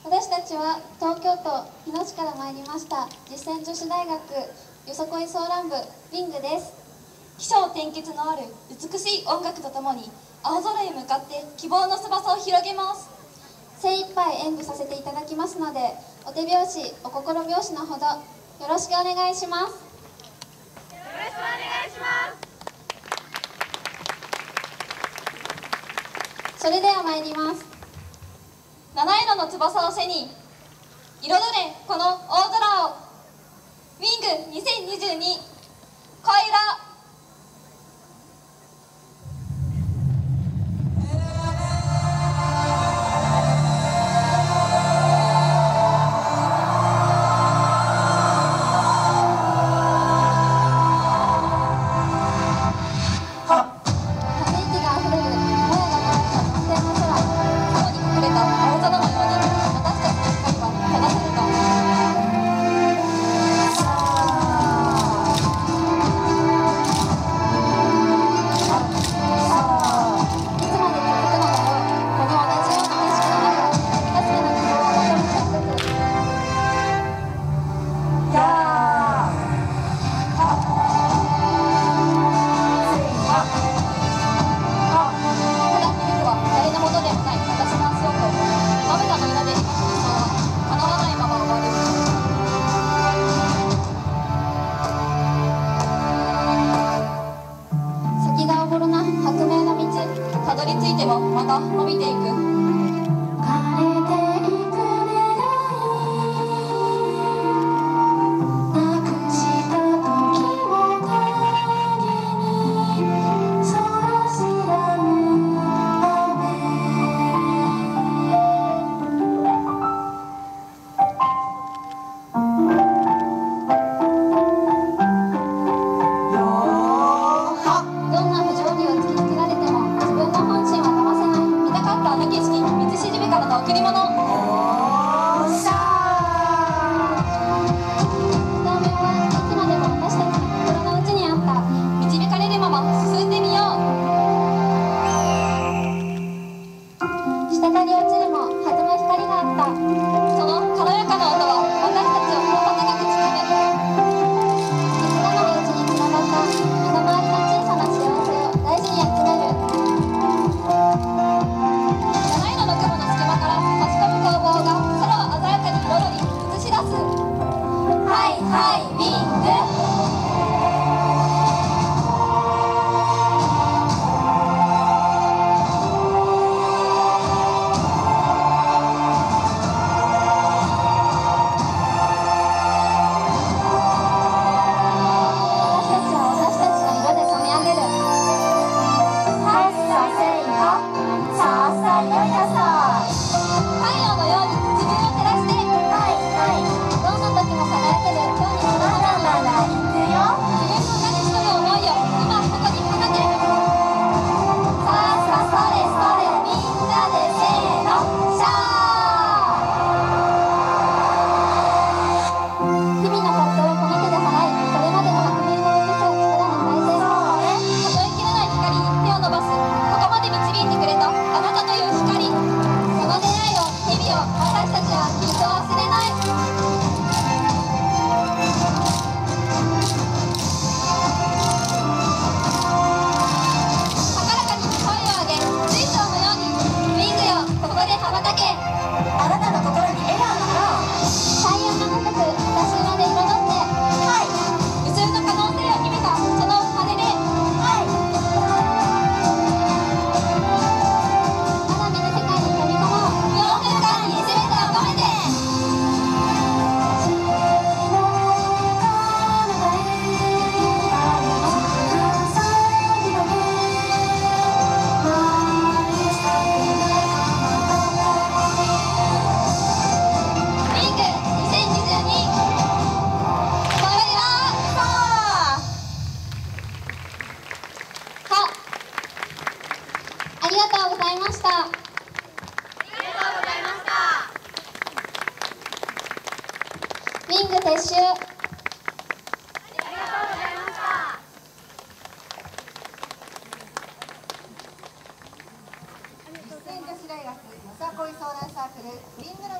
私たちは東京都日野市から参りました実践女子大学よさこいソーラン部ウィングです。 起承転結のある美しい音楽とともに青空へ向かって希望の翼を広げます。 精一杯演舞させていただきますので、お手拍子お心拍子のほどよろしくお願いします。よろしくお願いします。それでは参ります。 七色の翼を背に彩れこの大空を。ウィング2022恋ら。たどり着いてもまた伸びていく。贈り物。当面はいつまでも私たちの心の内にあった導かれるまま進んでみよう。滴り落ちるも弾む光があった。その軽やかな音は私たちを高く包む。気づかないうちにつながった身の回りの小さな幸せを大事に集める。はいウィング。ありがとうございました。ウィング撤収。ありがとうございました。実践女子大学よさこいソーランサークルウィングの